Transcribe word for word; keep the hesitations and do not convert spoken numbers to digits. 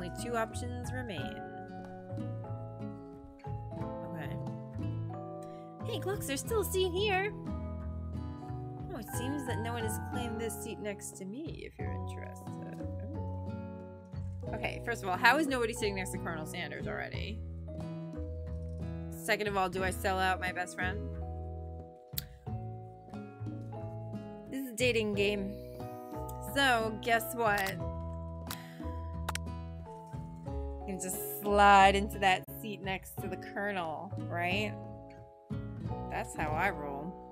Only two options remain. Okay. Hey, Glux, there's still a seat here. Oh, it seems that no one has claimed this seat next to me, if you're interested. Ooh. Okay, first of all, how is nobody sitting next to Colonel Sanders already? Second of all, do I sell out my best friend? This is a dating game. So, guess what? You can just slide into that seat next to the Colonel, right? That's how I roll.